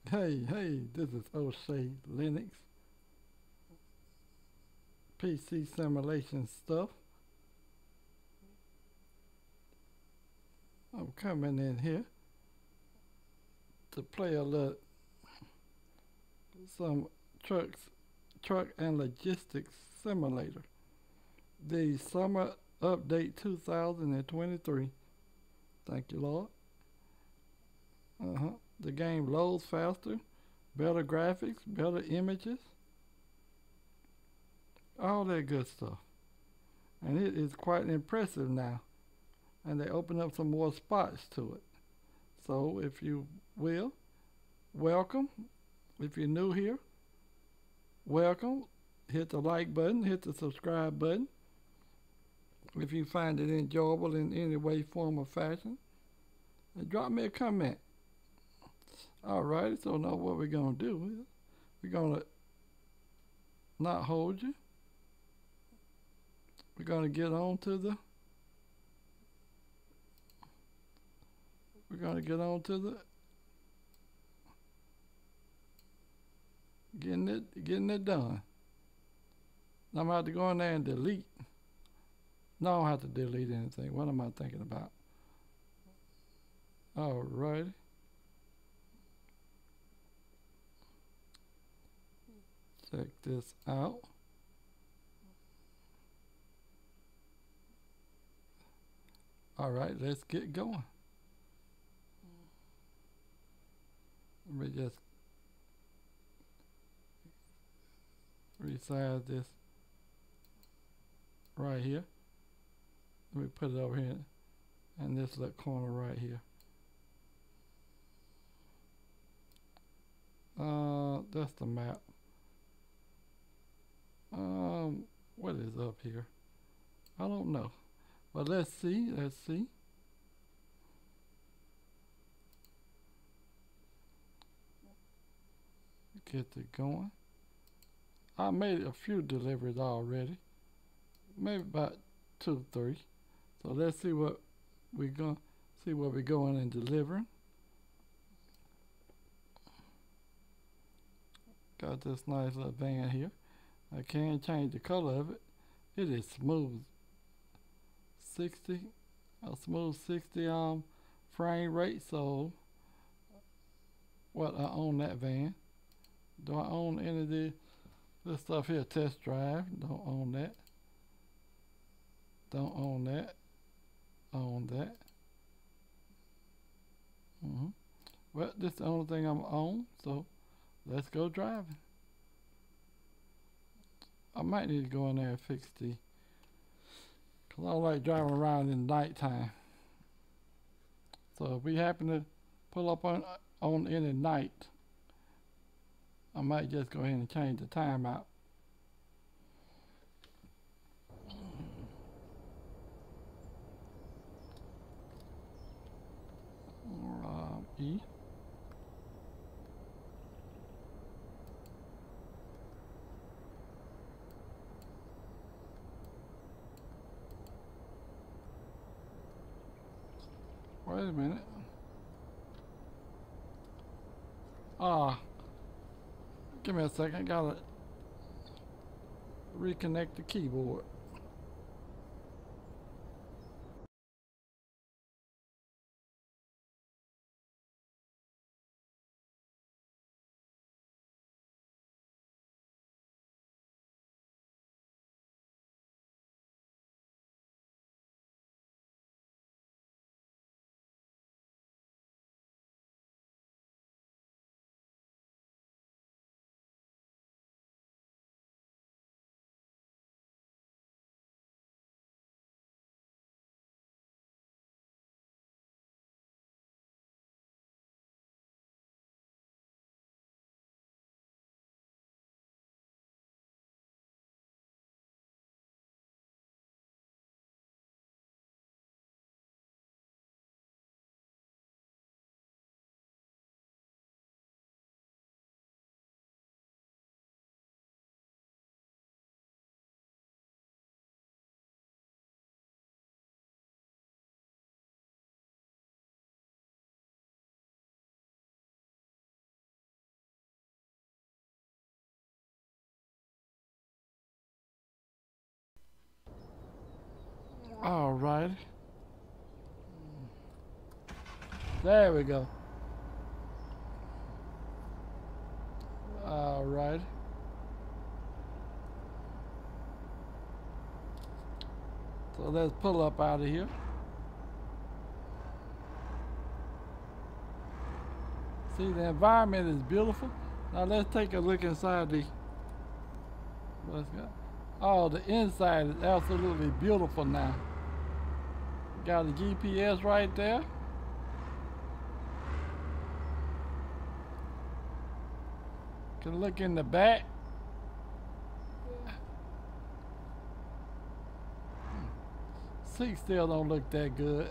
Hey, this is O'Shea Linux PC simulation stuff. I'm coming in here to play a little some trucks, truck and logistics simulator. The summer update 2023. Thank you, Lord. The game loads faster, better graphics, better images, all that good stuff. And it is quite impressive now. And they open up some more spots to it. So if you will, welcome. If you're new here, welcome. Hit the like button, hit the subscribe button. If you find it enjoyable in any way, form, or fashion, and drop me a comment. Alright, so now what we're going to do, we're going to not hold you. We're going to get on to the, getting it done. Now I'm about to go in there and delete. No, I don't have to delete anything. What am I thinking about? Alrighty. Check this out. Alright, let's get going. Let me just resize this right here. Let me put it over here in this little corner right here. That's the map. What is up here? I don't know. But let's see. Get it going. I made a few deliveries already. Maybe about 2, 3. So let's see what we're going and delivering. Got this nice little van here. I can change the color of it. It is smooth. 60, a smooth 60 frame rate. So what, I own that van. Do I own any of this stuff here? Test drive. Don't own that. Don't own that. Own that. Well, this is the only thing I'm on, so let's go driving. I might need to go in there and fix because I don't like driving around in the nighttime. So if we happen to pull up on any night, I might just go ahead and change the time out. E. Wait a minute. Give me a second. Gotta reconnect the keyboard. All right. There we go. All right. So let's pull up out of here. See, the environment is beautiful. Now let's take a look inside the. What's got? Oh, the inside is absolutely beautiful now. Got a GPS right there. Can look in the back. Seats still don't look that good.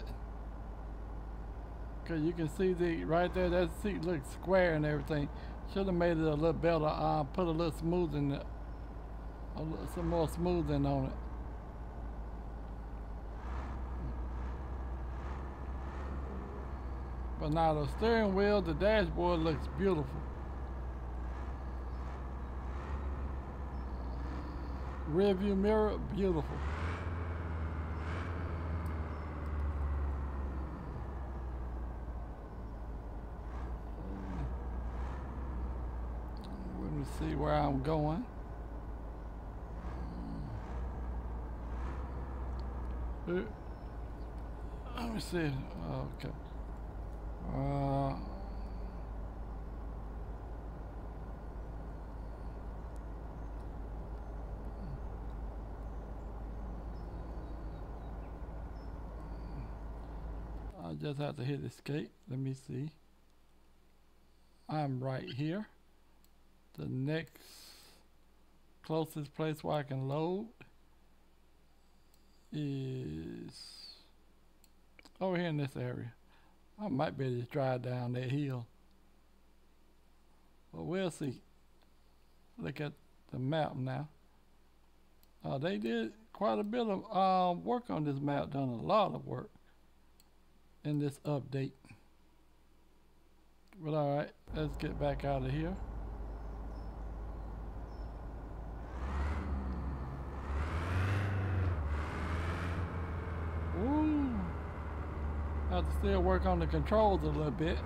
Cause you can see the right there, that seat looks square and everything. Should have made it a little better. Put a little smoothing, some more smoothing on it. But now the steering wheel, the dashboard looks beautiful. Rear view mirror, beautiful. Let me see where I'm going. Let me see. Okay. I just have to hit escape. Let me see. I'm right here. The next closest place where I can load is over here in this area. I might be able to drive down that hill, but we'll see. Look at the map now. They did quite a bit of work on this map, done a lot of work in this update. But all right, let's get back out of here. Ooh, have to still work on the controls a little bit.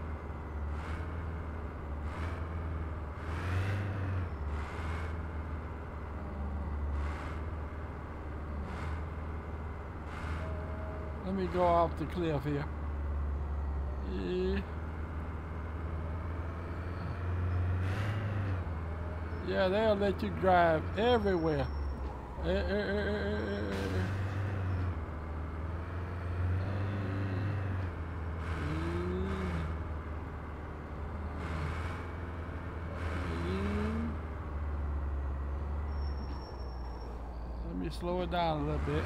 Let me go off the cliff here. Yeah, they'll let you drive everywhere. Let me slow it down a little bit.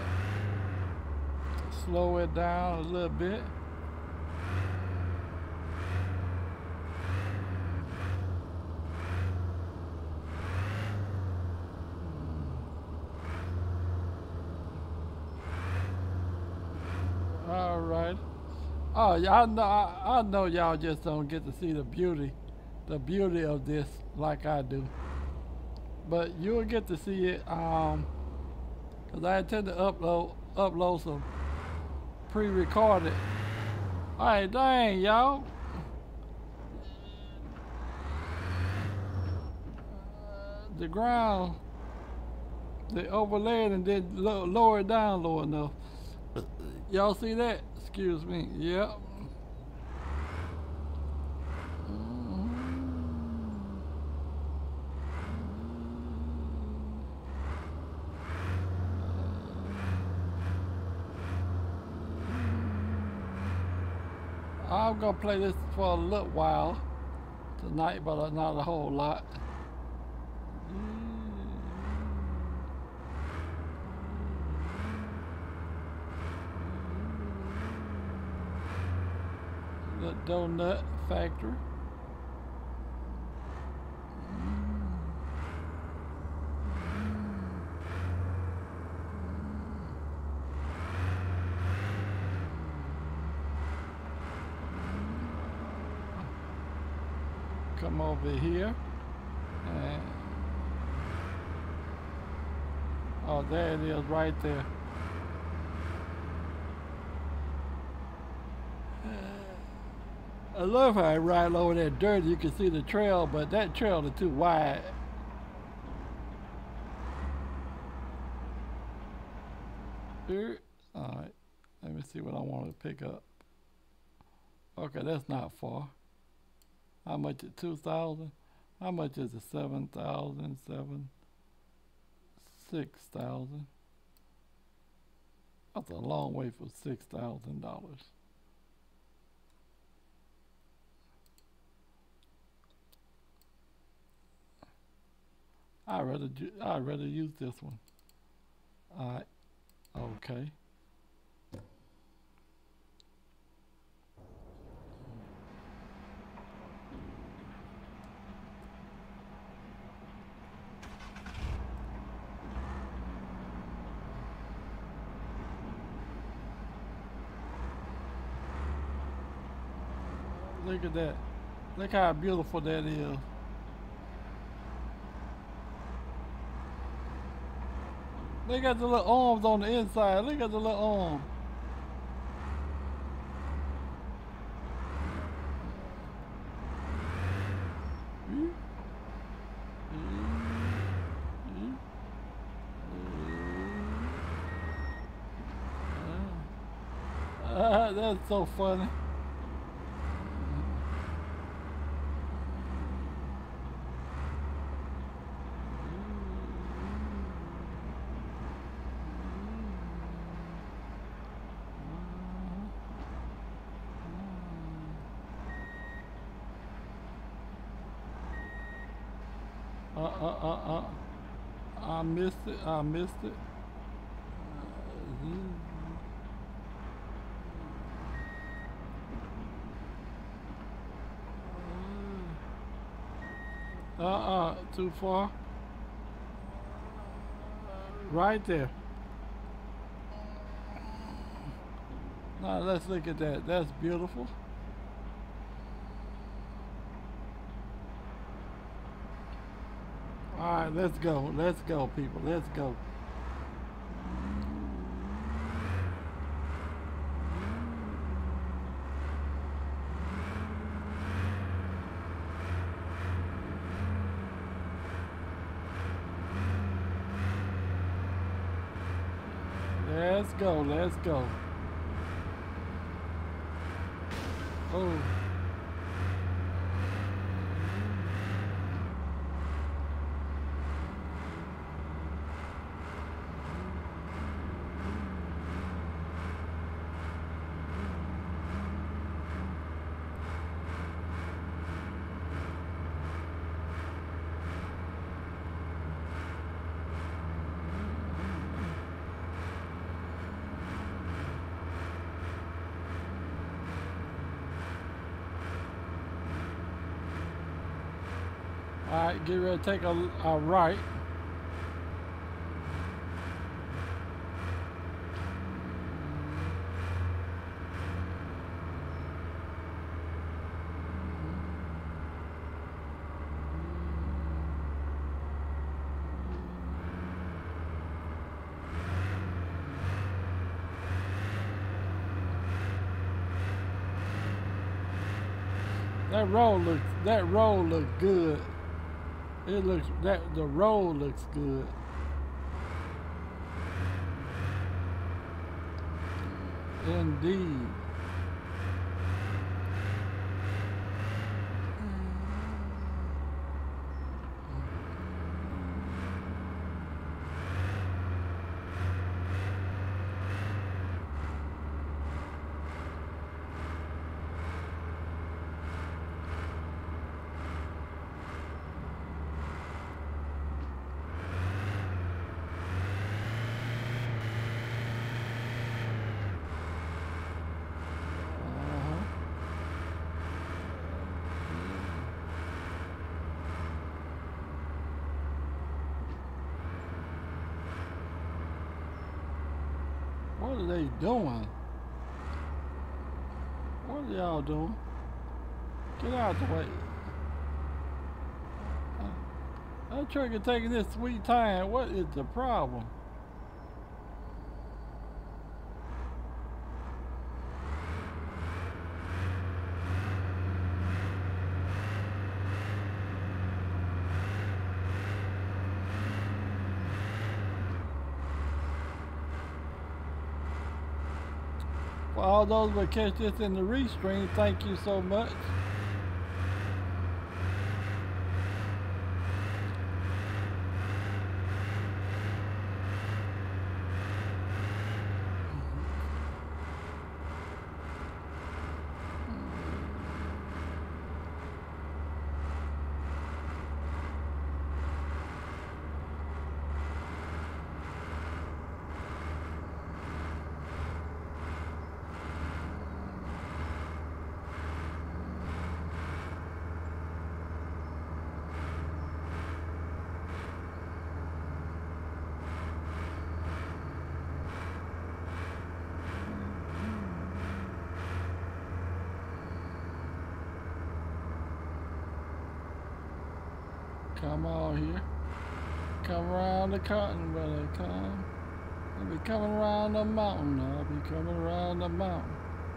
Slow it down a little bit. All right. Oh, yeah, I know y'all just don't get to see the beauty of this like I do. But you'll get to see it, cause I intend to upload some pre-recorded. Alright, dang, y'all. The ground, they overlaid and then lower it down low enough. Y'all see that? Excuse me. Yep. I'm gonna play this for a little while tonight, but not a whole lot. The donut factory. Come over here, and oh, there it is right there. I love how I ride over that dirt. You can see the trail, but that trail is too wide. Here. All right. Let me see what I want to pick up. Okay, that's not far. How much is 2,000? How much is it? 7,000, 6,000. That's a long way for $6,000. I'd rather use this one. All right. Okay. Look at that. Look how beautiful that is. They got the little arms on the inside. Look at the little arm. That's so funny. I missed it. I missed it. Too far. Right there. Now let's look at that. That's beautiful. All right, let's go. Let's go, people. Let's go. Let's go. Let's go. Oh. All right, get ready to take a right. That road looks good. It looks the road looks good. Indeed. What are they doing? What are y'all doing? Get out the way. That truck is taking this sweet time. What is the problem? all those will catch this in the restream, thank you so much. Come on here. Come around the cotton, brother. Come. I'll be coming around the mountain. I'll be coming around the mountain.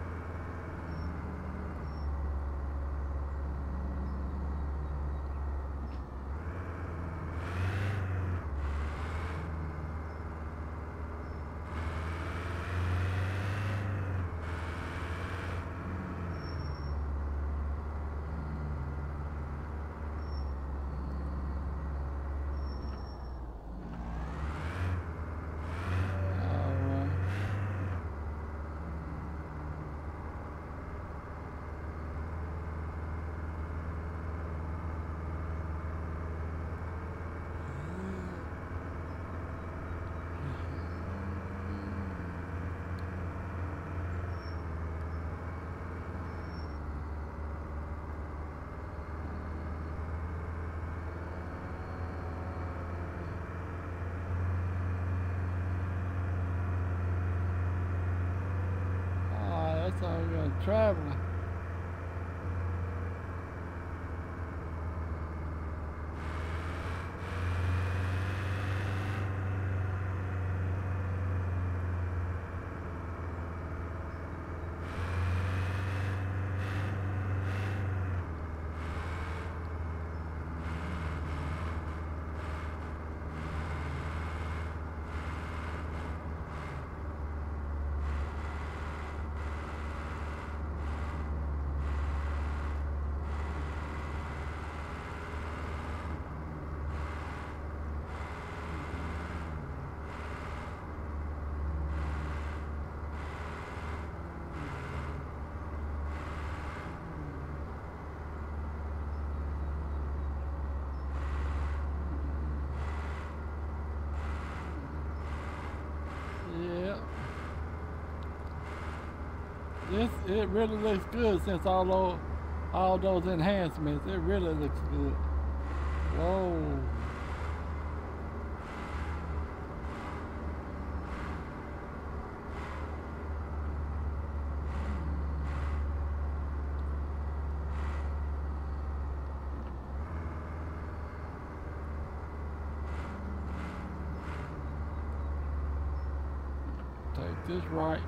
That's all we're going to travel. It really looks good since all those enhancements. It really looks good. Whoa. Take this right.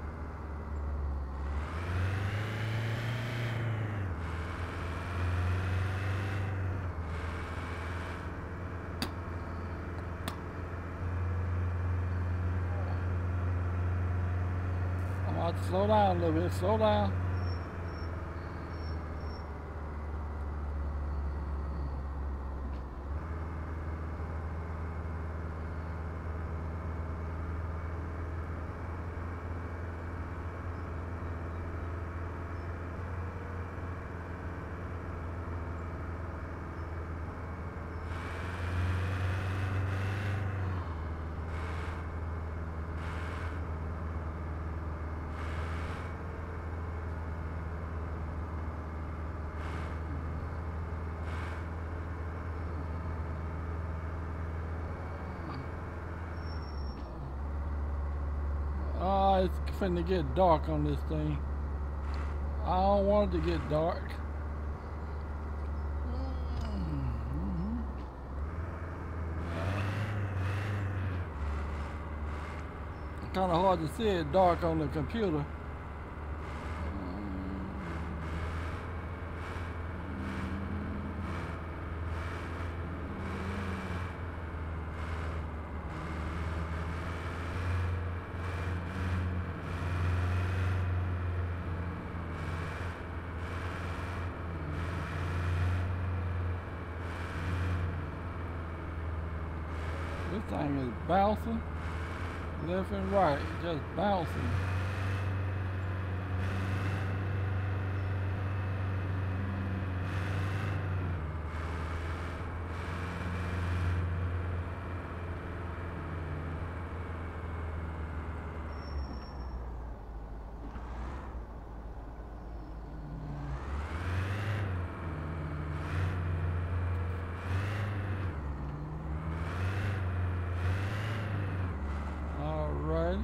Slow down a little bit, slow down. It's finna get dark on this thing. I don't want it to get dark. Kind of hard to see it dark on the computer. This thing is bouncing left and right, just bouncing. Alright.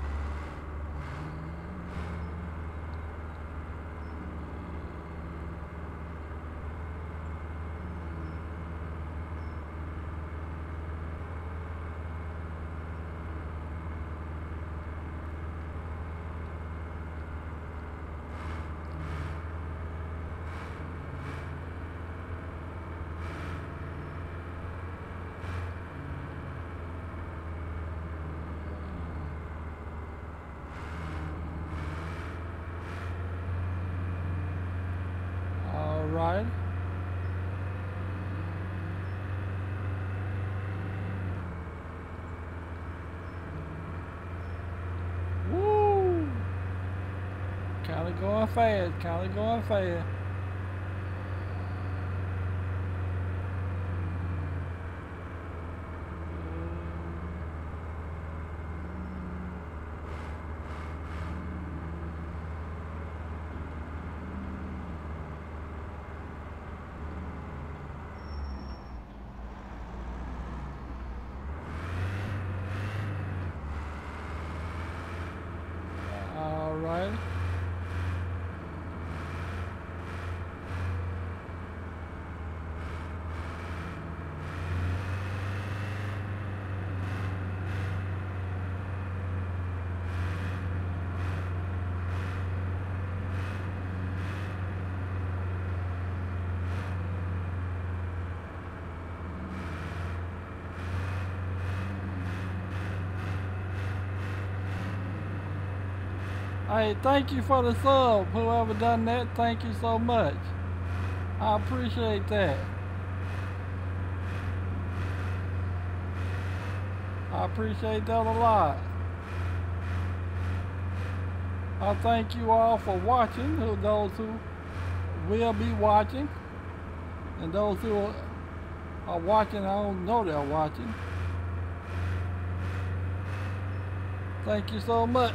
Alright. Woo! Kinda going fast, kinda going fast. Alright. Hey, thank you for the sub. Whoever done that, thank you so much. I appreciate that. I appreciate that a lot. I thank you all for watching, those who will be watching, and those who are watching, I don't know they're watching. Thank you so much.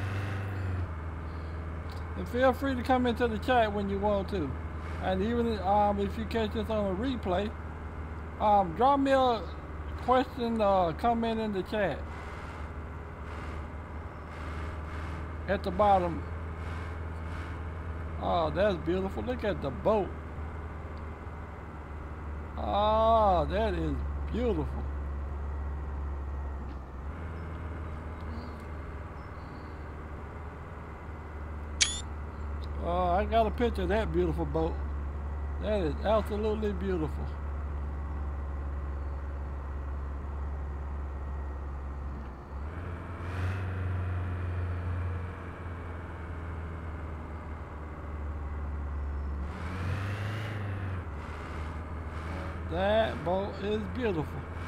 And feel free to come into the chat when you want to. And even if you catch this on a replay, drop me a question or comment in the chat. At the bottom. Oh, that's beautiful. Look at the boat. Oh, that is beautiful. I got a picture of that beautiful boat. That is absolutely beautiful. That boat is beautiful.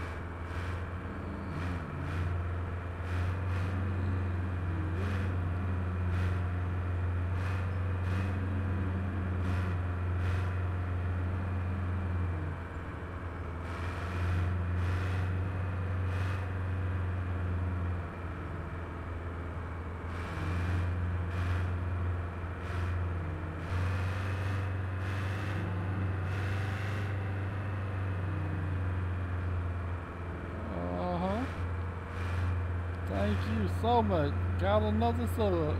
Thank you so much. Got another sub.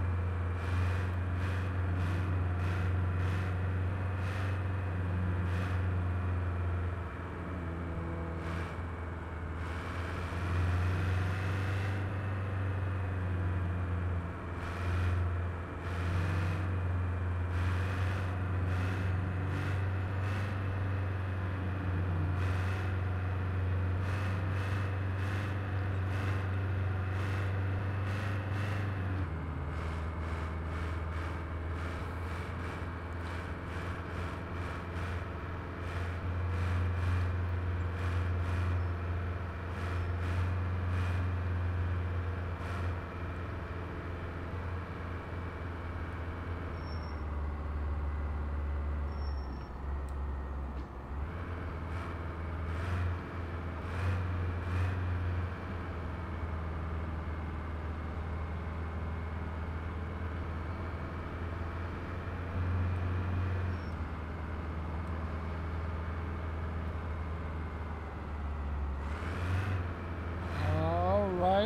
right.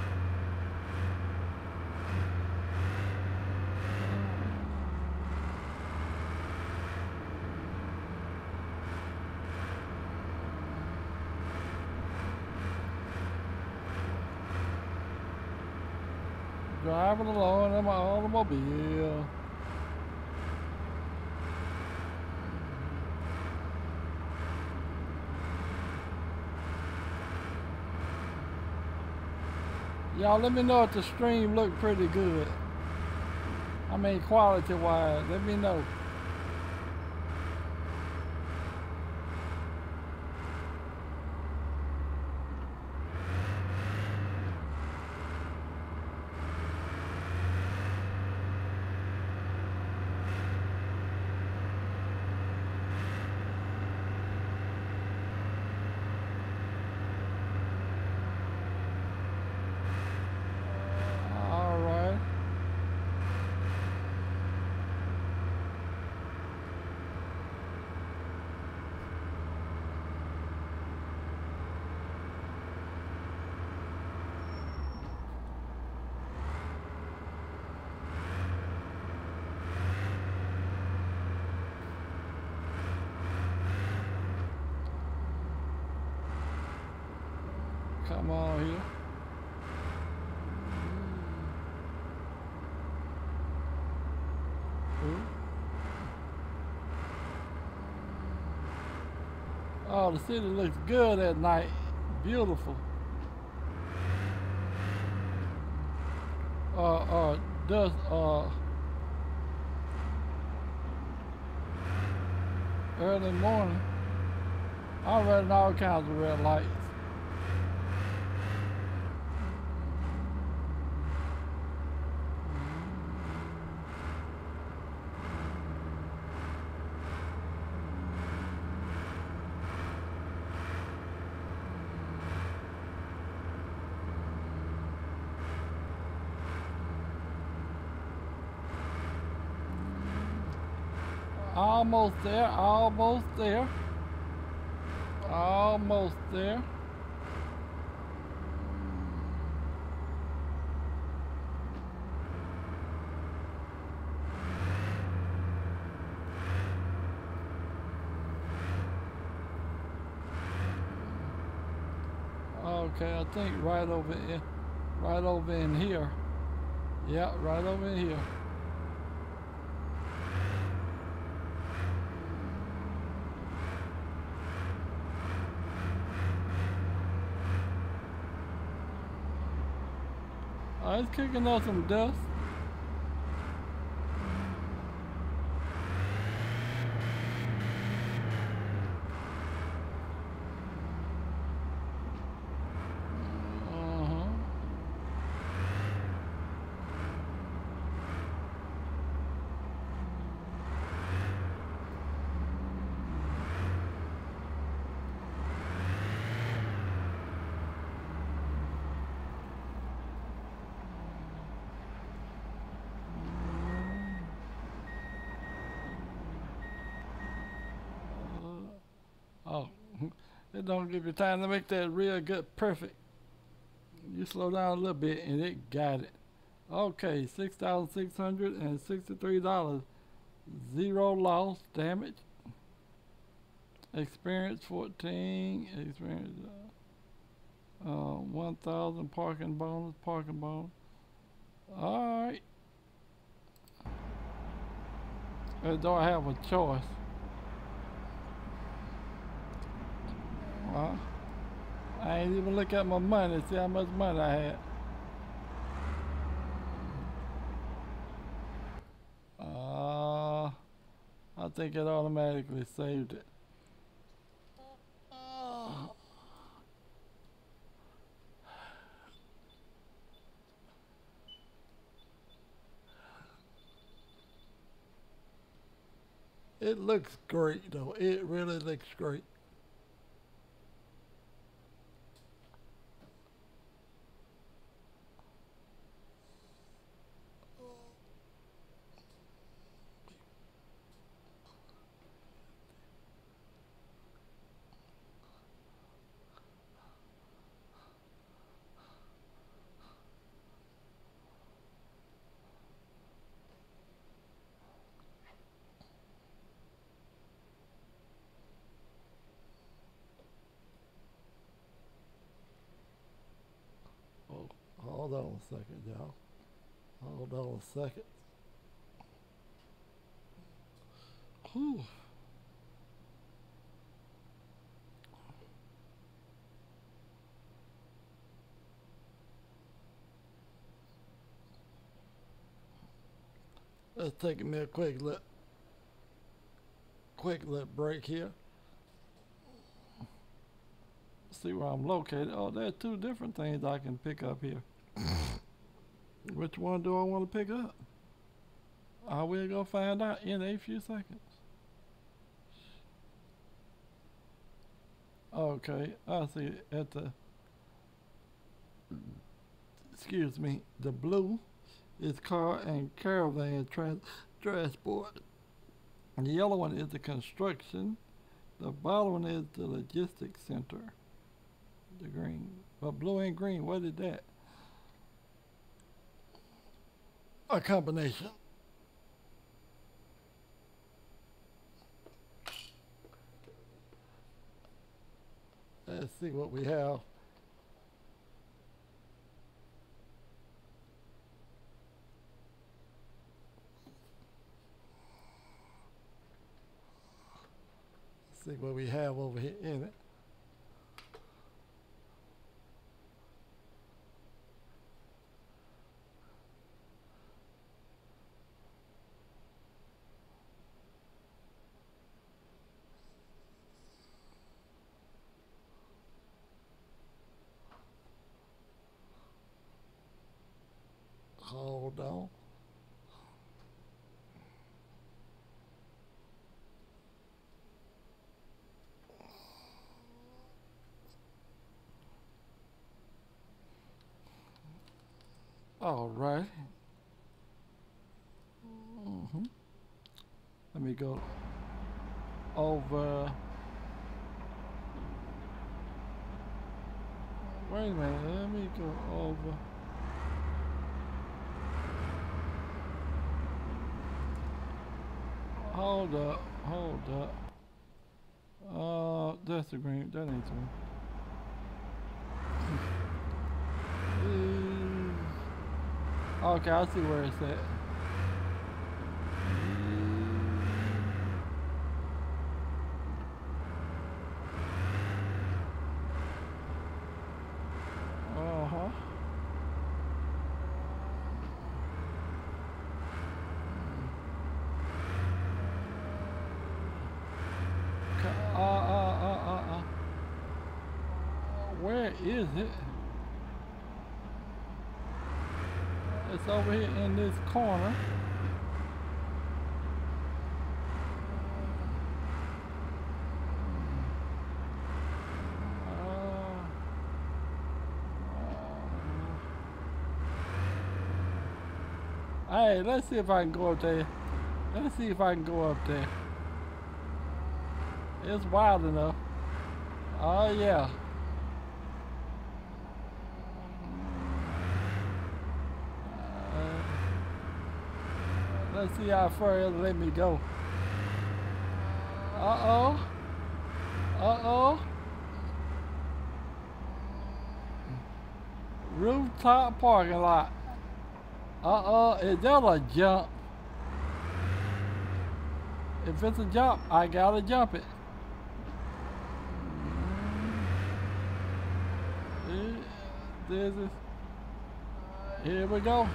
Driving along in my automobile. Y'all let me know if the stream look pretty good. I mean quality wise, let me know. All right. Come on here. Ooh. Oh, the city looks good at night. Beautiful. Does early morning. I'm running all kinds of red lights. Almost there, almost there. Almost there. Okay, I think right over in here. Yeah, right over in here. It's kicking up some dust. Uh-huh. Oh, it don't give you time to make that real good perfect. You slow down a little bit and it got it. Okay, $6,663. Zero loss, damage. Experience 14. Experience 1,000 parking bonus. All right. Do I have a choice? Well, I ain't even look at my money, see how much money I had. I think it automatically saved it. It looks great though. It really looks great. Hold on a second, y'all. Hold on a second. Whew. Let's take me a quick little break here. See where I'm located. Oh, there's two different things I can pick up here. Which one do I want to pick up? I will go find out in a few seconds. Okay, I see it at the, excuse me, the blue is car and caravan transport. And the yellow one is the construction. The bottom one is the logistics center. The green, but blue and green, what is that? A combination. Let's see what we have. See what we have over here in it. Hold on. All right. Let me go over. Wait a minute. Let me go over. Hold up. That's the green. That ain't the one. Okay, I see where it's at. Where is it? It's over here in this corner. Hey, let's see if I can go up there. Let's see if I can go up there. It's wild enough. Oh yeah. Let's see how far it'll let me go. Uh-oh. Rooftop parking lot. Is that a jump? If it's a jump, I gotta jump it. This is, here we go.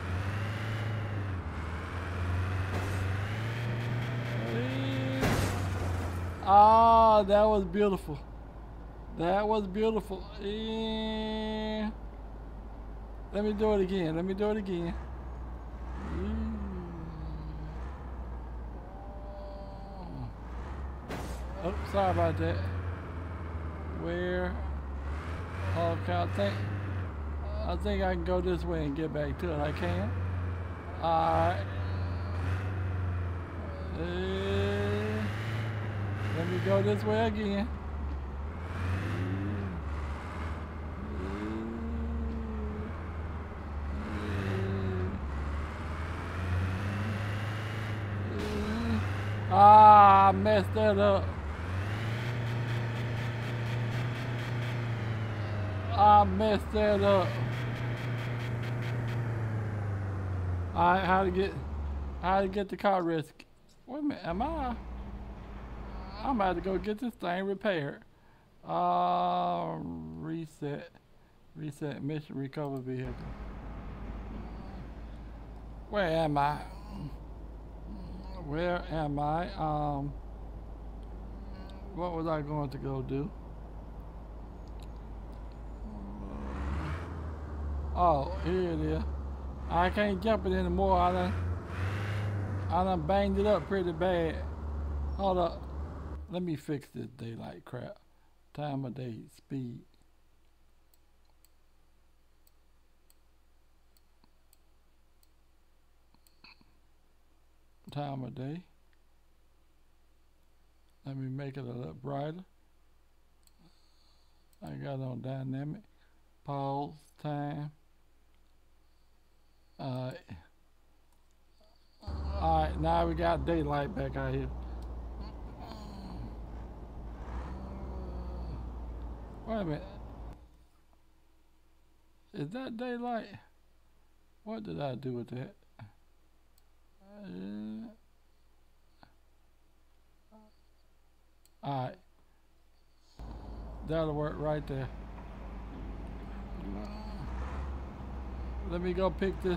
Ah, that was beautiful. That was beautiful. Let me do it again. Oh, sorry about that. Where? Okay, I think I can go this way and get back to it. I can. Alright. Let me go this way again. Ah, I messed that up. I messed that up. Alright, how to get the car risk. Wait a minute, I'm about to go get this thing repaired. Reset. Reset mission, recover vehicle. Where am I? Where am I? What was I going to go do? Oh, here it is. I can't jump it anymore. I done banged it up pretty bad. Hold up. Let me fix this daylight crap. Time of day, speed. Time of day. Let me make it a little brighter. I got it on dynamic. Pause, time. Alright, now we got daylight back out here. Wait a minute. Is that daylight? What did I do with that? Alright. That'll work right there. Let me go pick this.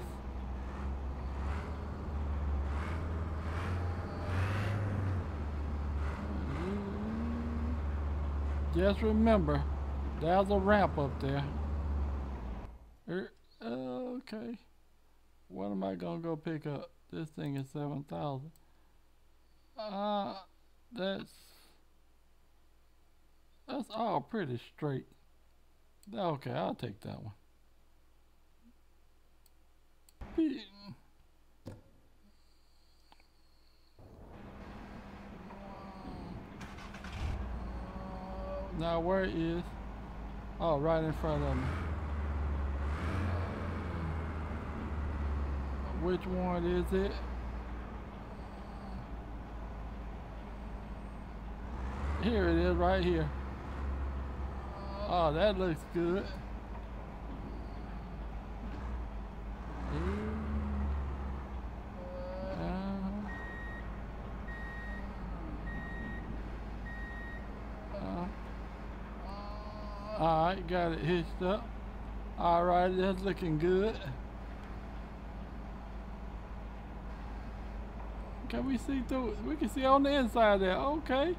Just remember, there's a ramp up there. Okay. What am I gonna go pick up? This thing is 7,000. That's all pretty straight. Okay, I'll take that one. Now where is? Oh, right in front of me. Which one is it? Here it is, right here. Oh, that looks good. Alright, got it hitched up. Alright, that's looking good. Can we see through it? We can see on the inside there. Okay.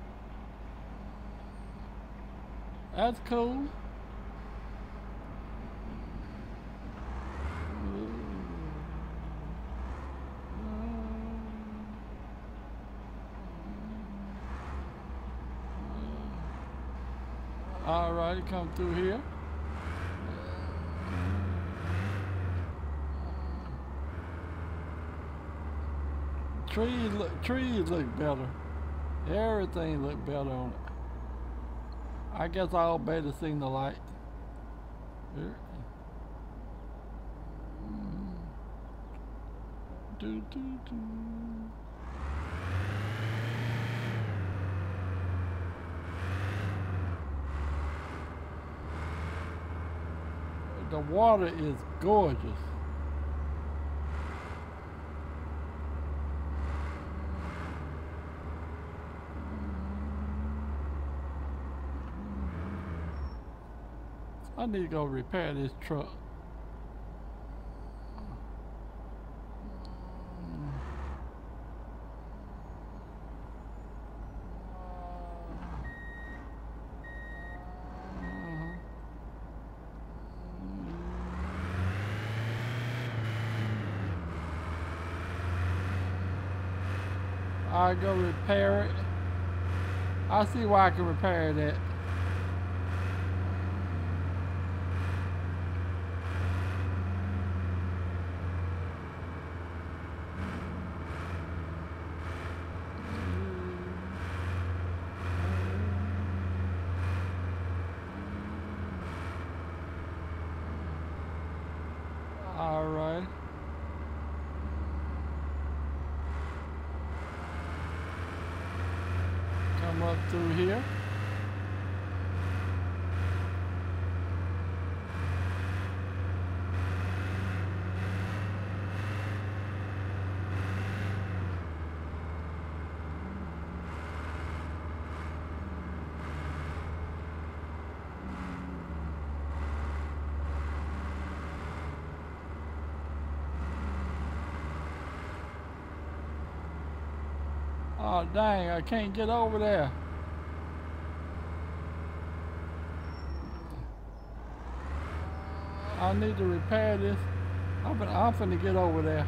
That's cool. Alright, come through here. Trees look better. Everything look better on it. I guess I'll better see the light. Here. Do, do, do. The water is gorgeous. I need to go repair this truck. I go repair it. I see why I can repair that. All right. Come up through here. Oh dang, I can't get over there. I need to repair this. I'm finna get over there.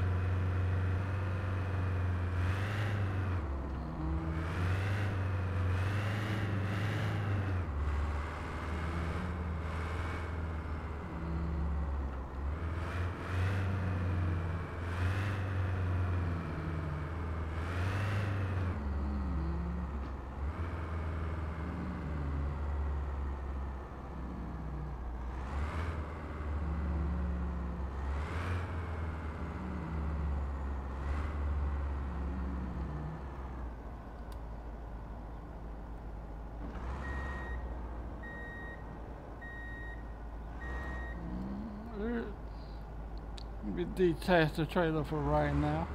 Let me detach the trailer for right now.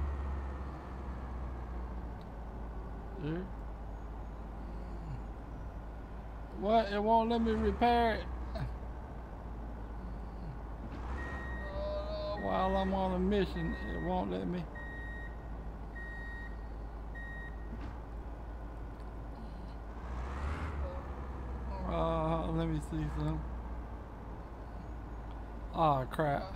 There. What? It won't let me repair it? While I'm on a mission, it won't let me. Let me see some. Oh crap.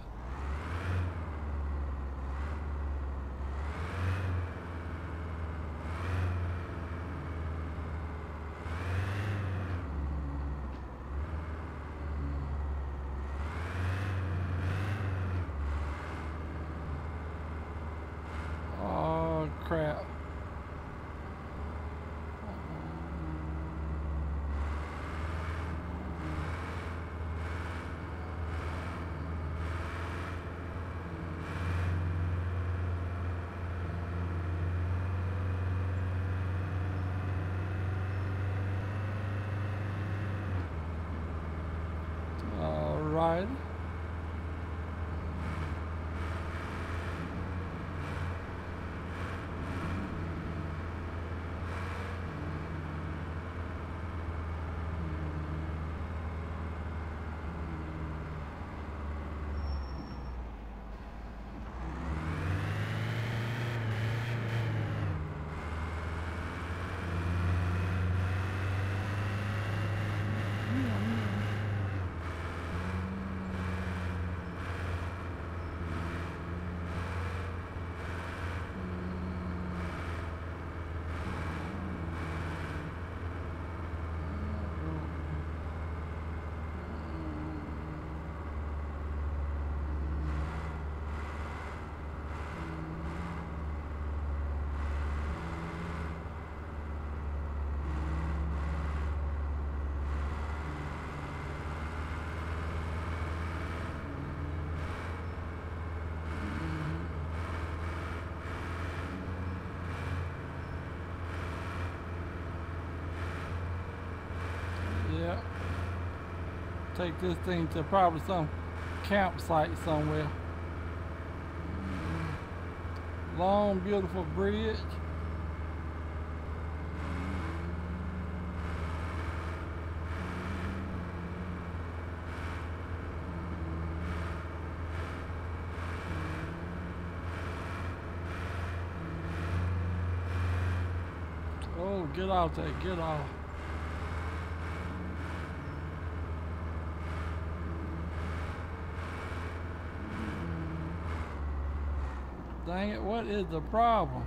Oh crap. All right. Yeah. Take this thing to probably some campsite somewhere. Long, beautiful bridge. Oh, get off there, get off. Dang it, what is the problem?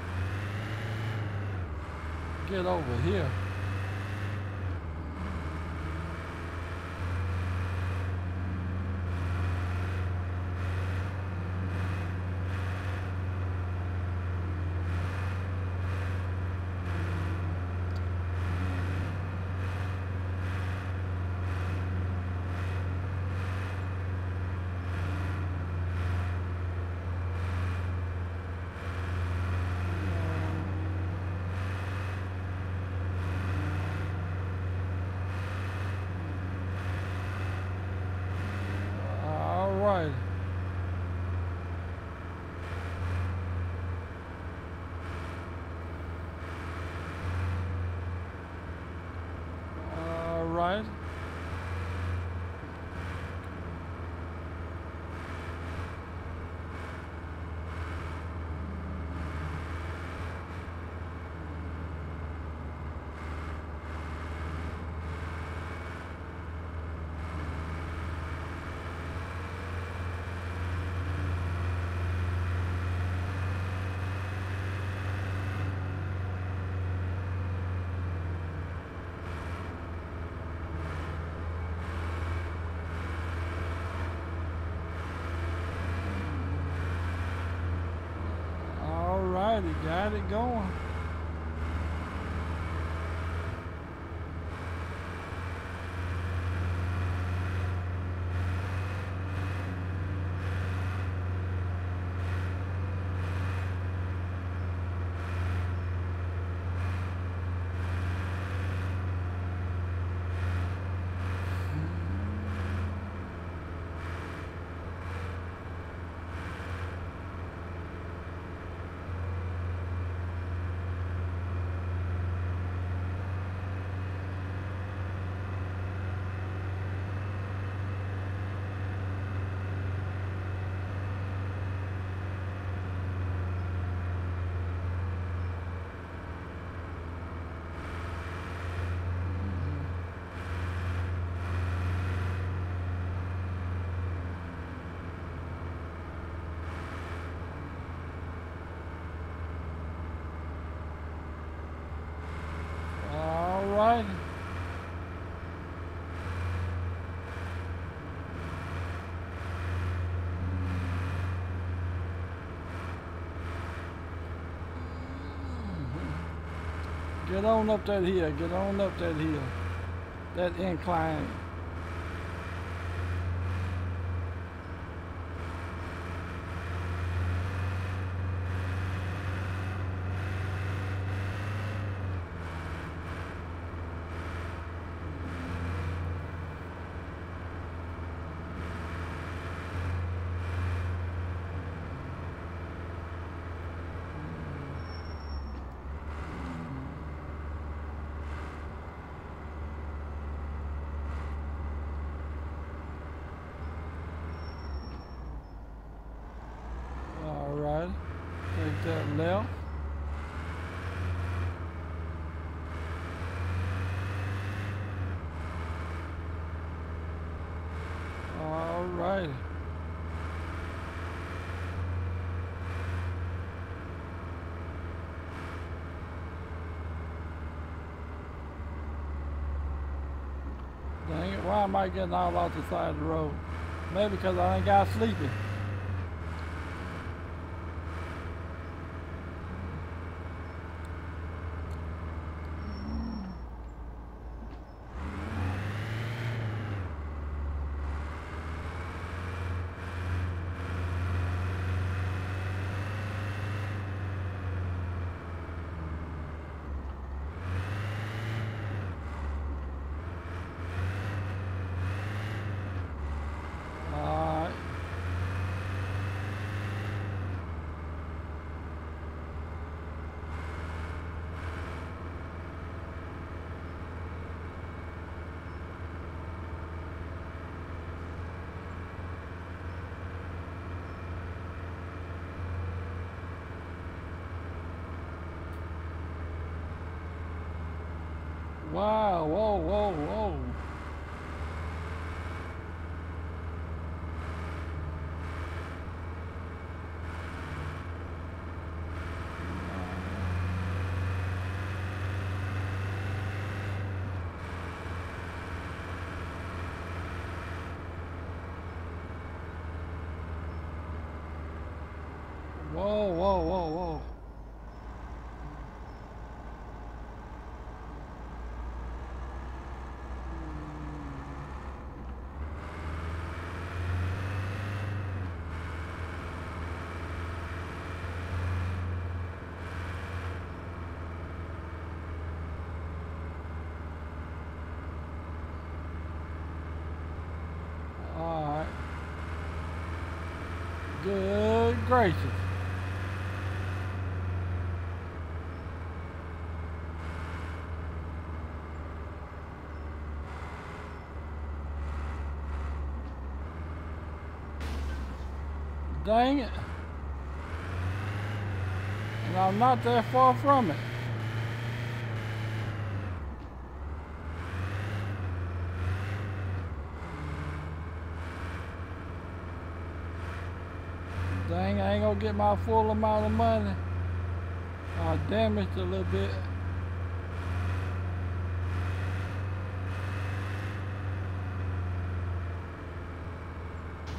Get over here. All right. All right. Got it going. All right. Get on up that hill. Get on up that hill. That incline. All right. Take that left. All right. Dang it, why am I getting all off the side of the road? Maybe because I ain't got sleepy. Wow, whoa, whoa, whoa. Whoa, whoa, whoa, whoa. All right. Good gracious. Dang it. And I'm not that far from it. Dang, I ain't gonna get my full amount of money. I damaged a little bit.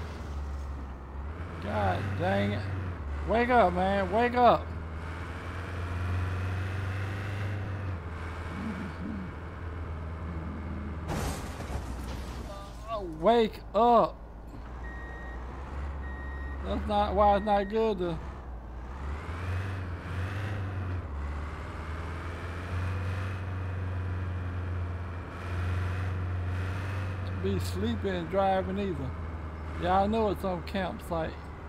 God dang it. Wake up, man. Wake up. Wake up. That's not why it's not good to be sleeping and driving either. Yeah, I know it's on campsite.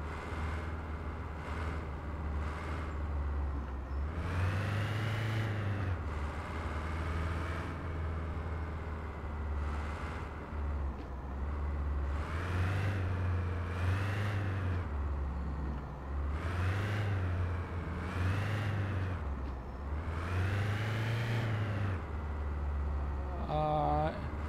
Alright.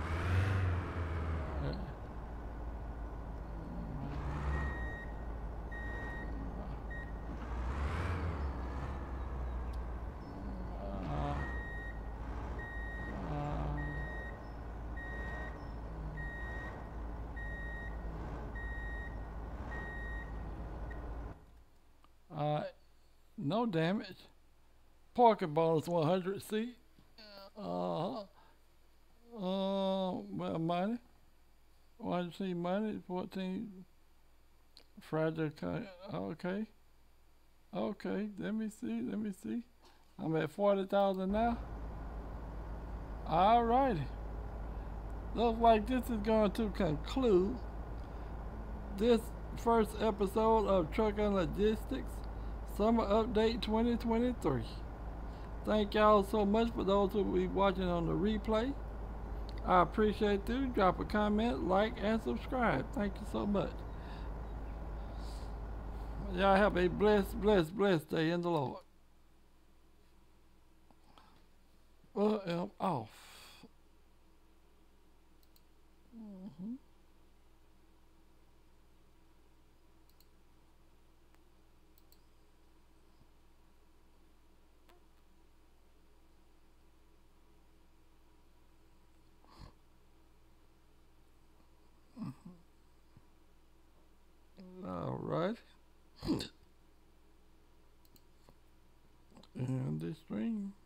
No damage. Parking bonus 100 seat. Uh, well, money. 100 seat money. 14. Fragile. Okay. Okay. Let me see. Let me see. I'm at 40,000 now. Alrighty. Looks like this is going to conclude this first episode of Trucking Logistics Summer Update 2023. Thank y'all so much for those who will be watching on the replay. I appreciate you. Drop a comment, like, and subscribe. Thank you so much. Y'all have a blessed day in the Lord. Well, I'm off. All right. And this stream.